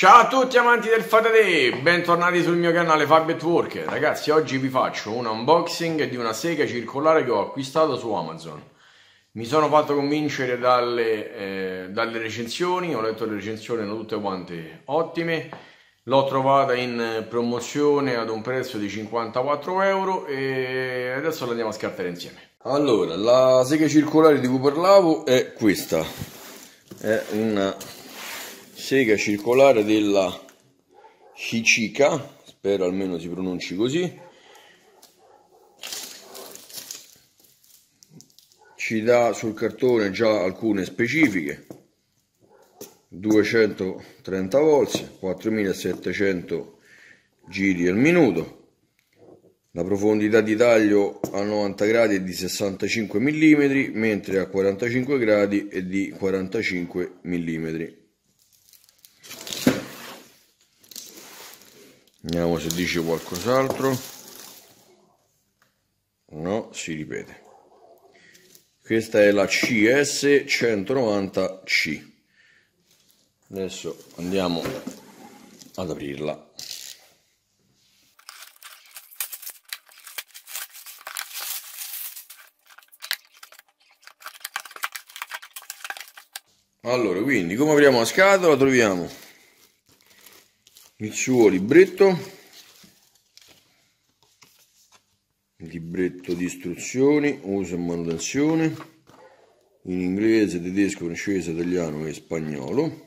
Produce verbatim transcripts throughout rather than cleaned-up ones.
Ciao a tutti amanti del Fatate, bentornati sul mio canale Fabio at Work. Ragazzi, oggi vi faccio un unboxing di una sega circolare che ho acquistato su Amazon. Mi sono fatto convincere dalle, eh, dalle recensioni, ho letto le recensioni, erano tutte quante ottime. L'ho trovata in promozione ad un prezzo di cinquantaquattro euro e adesso la andiamo a scartare insieme. Allora, la sega circolare di cui parlavo è questa, è una sega circolare della Hicica, spero almeno si pronunci così. Ci dà sul cartone già alcune specifiche: duecentotrenta volts, quattromilasettecento giri al minuto. La profondità di taglio a novanta gradi è di sessantacinque millimetri, mentre a quarantacinque gradi è di quarantacinque millimetri. Vediamo se dice qualcos'altro. No, si ripete. Questa è la C S centonovanta C. Adesso andiamo ad aprirla. Allora, quindi come apriamo la scatola? Troviamo il suo libretto, il libretto di istruzioni, uso e manutenzione, in inglese, tedesco, francese, italiano e spagnolo.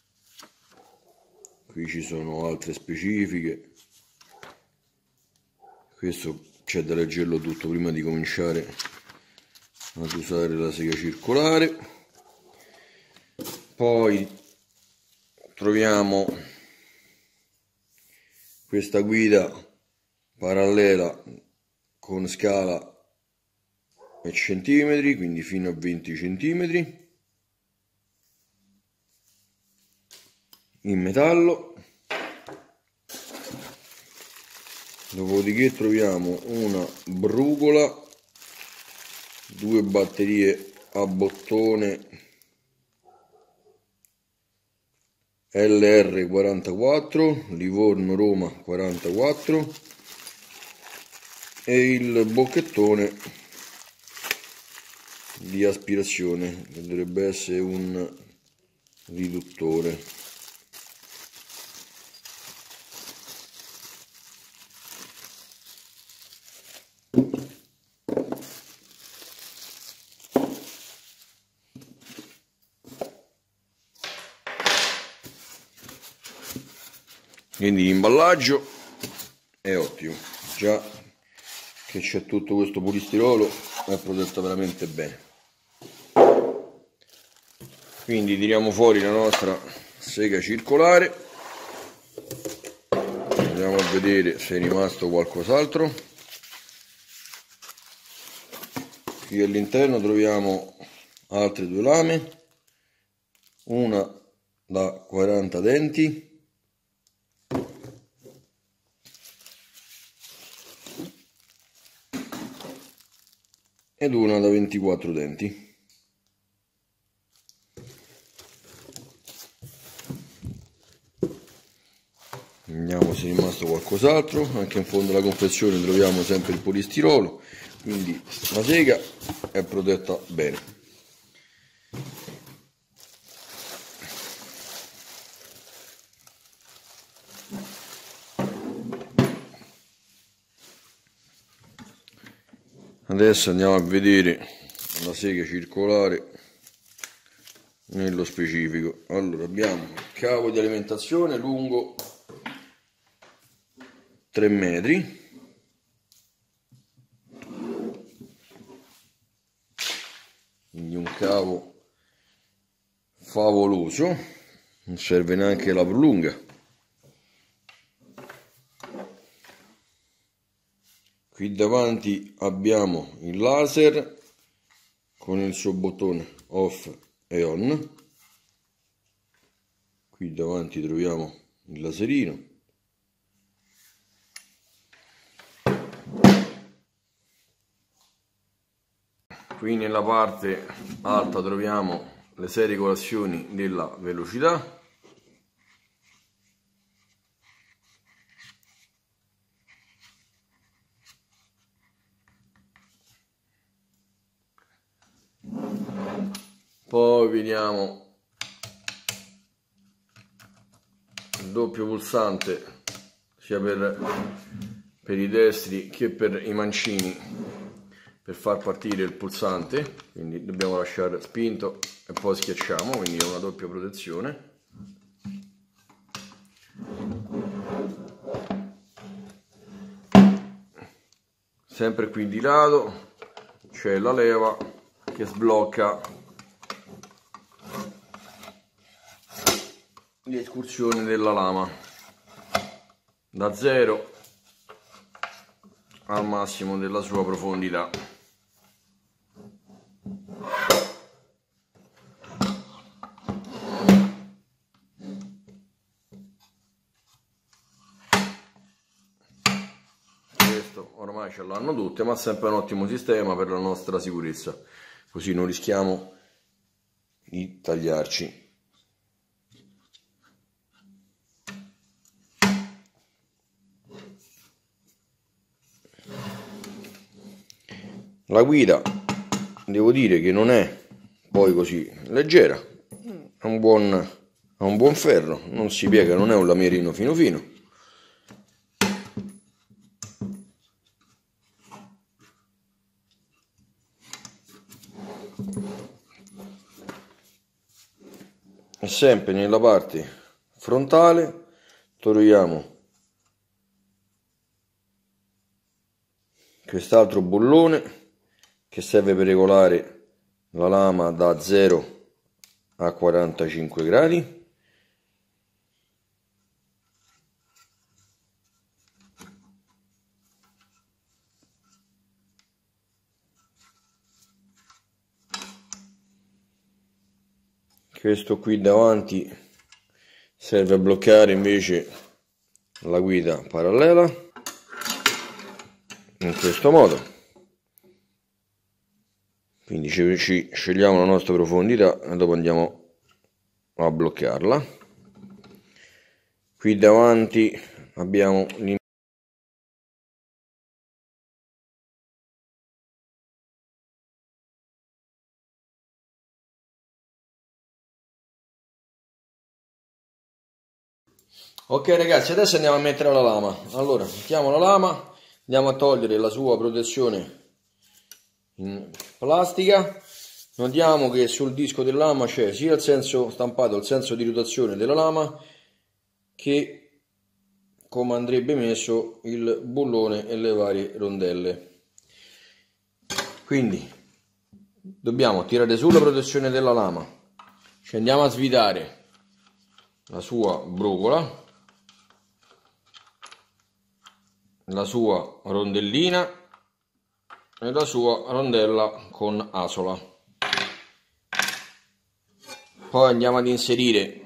Qui ci sono altre specifiche, questo c'è da leggerlo tutto prima di cominciare ad usare la sega circolare. Poi troviamo questa guida parallela con scala e centimetri, quindi fino a venti centimetri, in metallo. Dopodiché troviamo una brugola, due batterie a bottone L R quarantaquattro, Livorno Roma quarantaquattro, e il bocchettone di aspirazione che dovrebbe essere un riduttore. Quindi l'imballaggio è ottimo, già che c'è tutto questo polistirolo è protetta veramente bene. Quindi tiriamo fuori la nostra sega circolare, andiamo a vedere se è rimasto qualcos'altro. Qui all'interno troviamo altre due lame, una da quaranta denti ed una da ventiquattro denti. Vediamo se è rimasto qualcos'altro. Anche in fondo alla confezione troviamo sempre il polistirolo, quindi la sega è protetta bene. Adesso andiamo a vedere la sega circolare nello specifico. Allora, abbiamo il cavo di alimentazione lungo tre metri, quindi un cavo favoloso, non serve neanche la prolunga. Qui davanti abbiamo il laser con il suo bottone off e on. Qui davanti troviamo il laserino. Qui nella parte alta troviamo le sei regolazioni della velocità. Poi vediamo il doppio pulsante sia per, per i destri che per i mancini per far partire il pulsante, quindi dobbiamo lasciare spinto e poi schiacciamo, quindi è una doppia protezione. Sempre qui di lato c'è la leva che sblocca l'escursione della lama da zero al massimo della sua profondità. Questo ormai ce l'hanno tutte, ma sempre un ottimo sistema per la nostra sicurezza, così non rischiamo di tagliarci. La guida devo dire che non è poi così leggera, è un buon, è un buon ferro, non si piega, non è un lamierino fino fino. E sempre nella parte frontale troviamo quest'altro bullone che serve per regolare la lama da zero a quarantacinque gradi. Questo qui davanti serve a bloccare invece la guida parallela in questo modo, quindi ci, ci scegliamo la nostra profondità e dopo andiamo a bloccarla. Qui davanti abbiamo l'im- Ok ragazzi, adesso andiamo a mettere la lama. Allora, mettiamo la lama, andiamo a togliere la sua protezione in plastica. Notiamo che sul disco della lama c'è sia il senso stampato, il senso di rotazione della lama, che come andrebbe messo il bullone e le varie rondelle. Quindi dobbiamo tirare su la protezione della lama, ci andiamo a svitare la sua brugola, la sua rondellina e la sua rondella con asola. Poi andiamo ad inserire,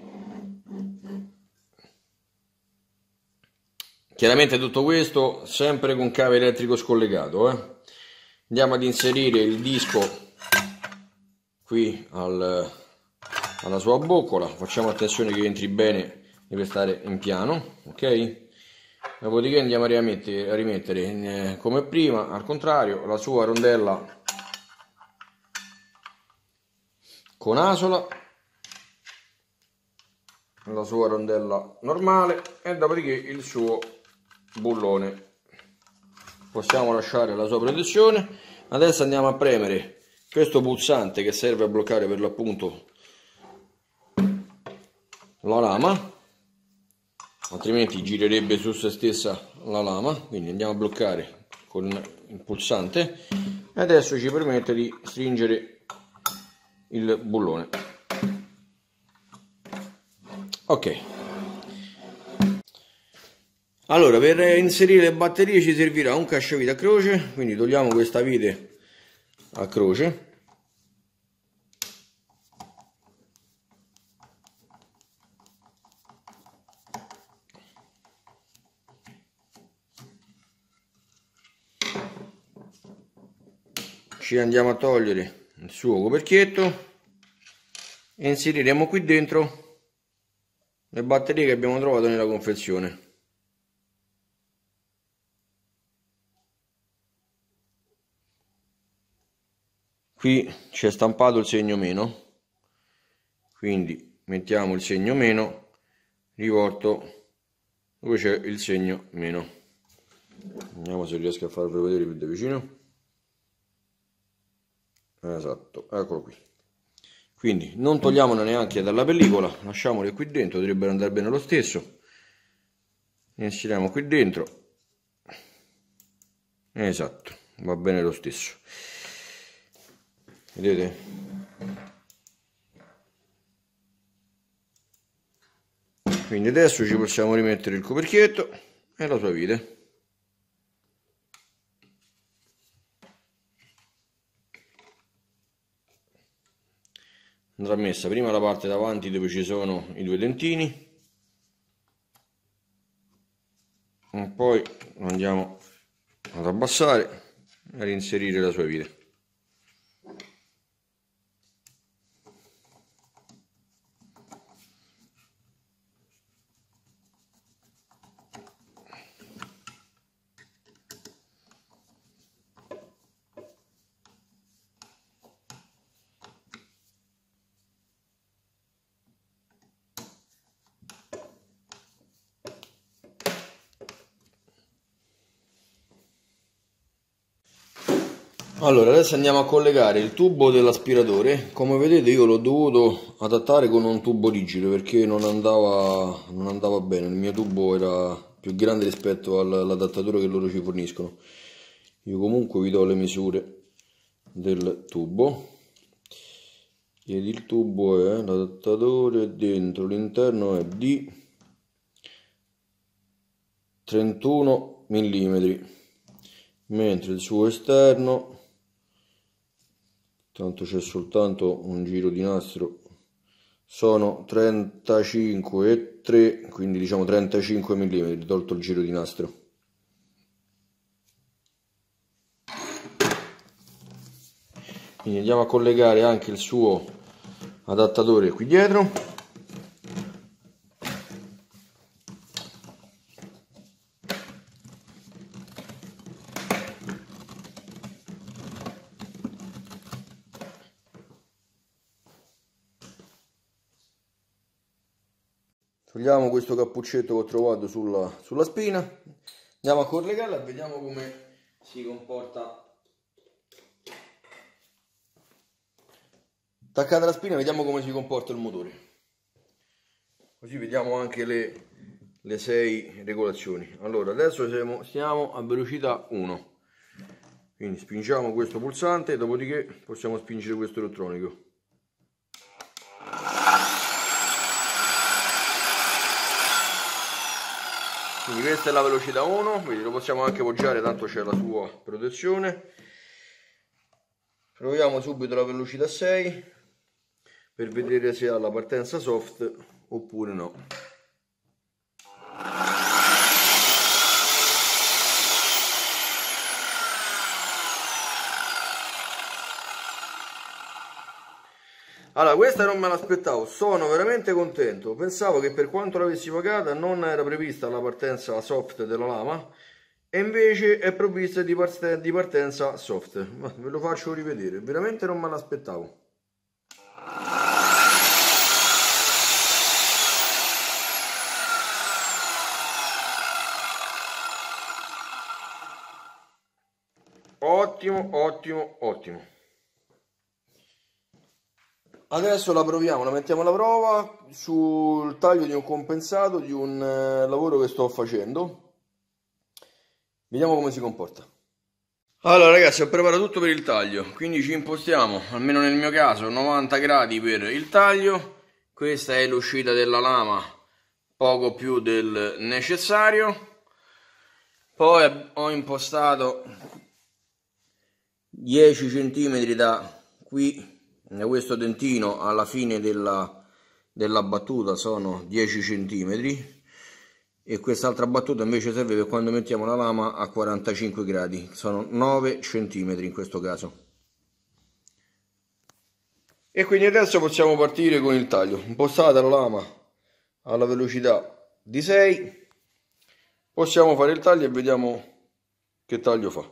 chiaramente tutto questo sempre con cavo elettrico scollegato, eh. Andiamo ad inserire il disco qui al, alla sua boccola, facciamo attenzione che entri bene, deve stare in piano, ok? Dopodiché andiamo a rimettere, a rimettere in, come prima, al contrario, la sua rondella con asola, la sua rondella normale e dopodiché il suo bullone. Possiamo lasciare la sua protezione. Adesso andiamo a premere questo pulsante che serve a bloccare per l'appunto la lama, altrimenti girerebbe su se stessa la lama, quindi andiamo a bloccare con il pulsante e adesso ci permette di stringere il bullone. Ok, allora per inserire le batterie ci servirà un cacciavite a croce, quindi togliamo questa vite a croce. Ci andiamo a togliere il suo coperchietto e inseriremo qui dentro le batterie che abbiamo trovato nella confezione. Qui c'è stampato il segno meno, quindi mettiamo il segno meno, rivolto dove c'è il segno meno. Vediamo se riesco a farvelo vedere più da vicino. Esatto, eccolo qui. Quindi non togliamolo neanche dalla pellicola, lasciamole qui dentro, dovrebbero andare bene lo stesso. Inseriamo qui dentro. Esatto, va bene lo stesso. Vedete? Quindi adesso ci possiamo rimettere il coperchietto e la sua vite. Andrà messa prima la parte davanti dove ci sono i due dentini e poi andiamo ad abbassare e a reinserire la sua vite. Allora, adesso andiamo a collegare il tubo dell'aspiratore. Come vedete io l'ho dovuto adattare con un tubo rigido perché non andava, non andava bene, il mio tubo era più grande rispetto all'adattatore che loro ci forniscono. Io comunque vi do le misure del tubo ed il tubo è, l'adattatore dentro, l'interno è di trentuno millimetri, mentre il suo esterno, tanto c'è soltanto un giro di nastro, sono trentacinque e tre, quindi diciamo trentacinque millimetri tolto il giro di nastro. Quindi andiamo a collegare anche il suo adattatore qui dietro. Togliamo questo cappuccetto che ho trovato sulla, sulla spina, andiamo a collegarla e vediamo come si comporta. Attaccata la spina, vediamo come si comporta il motore. Così vediamo anche le, le sei regolazioni. Allora, adesso siamo, siamo a velocità uno. Quindi spingiamo questo pulsante, dopodiché possiamo spingere questo elettronico. Quindi questa è la velocità uno, quindi lo possiamo anche poggiare, tanto c'è la sua protezione. Proviamo subito la velocità sei per vedere se ha la partenza soft oppure no. Allora, questa non me l'aspettavo, sono veramente contento. Pensavo che per quanto l'avessi pagata non era prevista la partenza soft della lama e invece è provvista di, part di partenza soft. Ma ve lo faccio rivedere, veramente non me l'aspettavo. Ottimo, ottimo, ottimo. Adesso la proviamo, la mettiamo alla prova sul taglio di un compensato di un eh, lavoro che sto facendo. Vediamo come si comporta. Allora ragazzi, ho preparato tutto per il taglio, quindi ci impostiamo, almeno nel mio caso, novanta gradi per il taglio. Questa è l'uscita della lama, poco più del necessario. Poi ho impostato dieci centimetri da qui, da questo dentino alla fine della, della battuta sono dieci centimetri, e quest'altra battuta invece serve per quando mettiamo la lama a quarantacinque gradi, sono nove centimetri in questo caso. E quindi adesso possiamo partire con il taglio. Impostata la lama alla velocità di sei, possiamo fare il taglio e vediamo che taglio fa.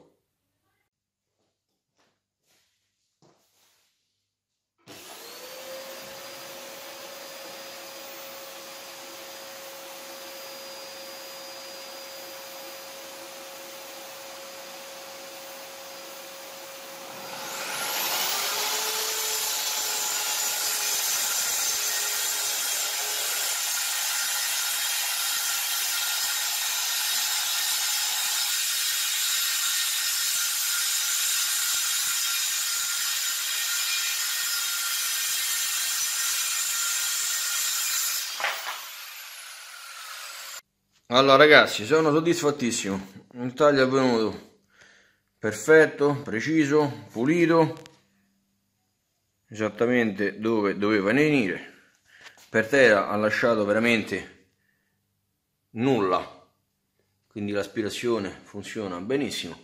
Allora ragazzi, sono soddisfattissimo, il taglio è venuto perfetto, preciso, pulito, esattamente dove doveva venire. Per terra ha lasciato veramente nulla, quindi l'aspirazione funziona benissimo.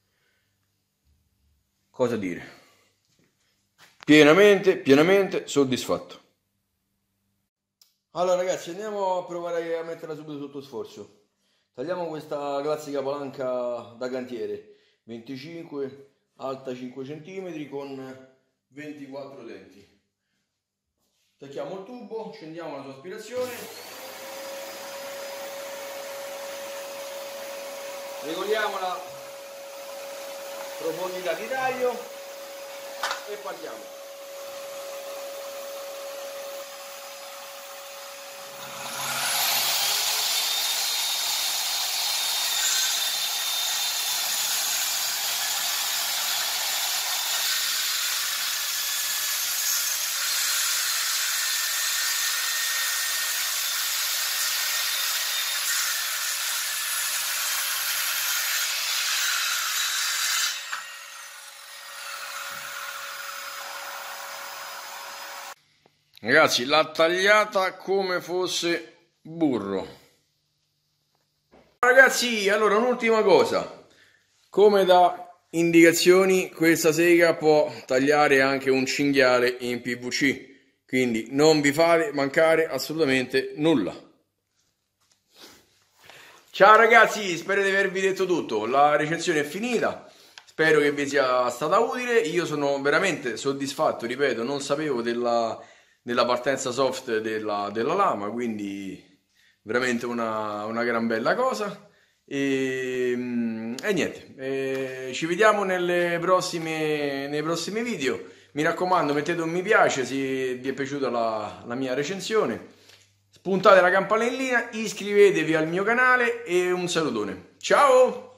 Cosa dire? Pienamente, pienamente soddisfatto. Allora ragazzi, andiamo a provare a metterla subito sotto sforzo. Tagliamo questa classica palanca da cantiere venticinque, alta cinque centimetri con ventiquattro denti. Tacchiamo il tubo, accendiamo la sua aspirazione, regoliamo la profondità di taglio e partiamo. Ragazzi, l'ha tagliata come fosse burro. Ragazzi, allora un'ultima cosa. Come da indicazioni, questa sega può tagliare anche un cinghiale in P V C. Quindi non vi fate mancare assolutamente nulla. Ciao ragazzi, spero di avervi detto tutto. La recensione è finita. Spero che vi sia stata utile. Io sono veramente soddisfatto, ripeto, non sapevo della... della partenza soft della, della lama, quindi veramente una, una gran bella cosa. E, e niente, e ci vediamo nelle prossime, nei prossimi video. Mi raccomando, mettete un mi piace se vi è piaciuta la, la mia recensione, spuntate la campanellina, iscrivetevi al mio canale e un salutone. Ciao!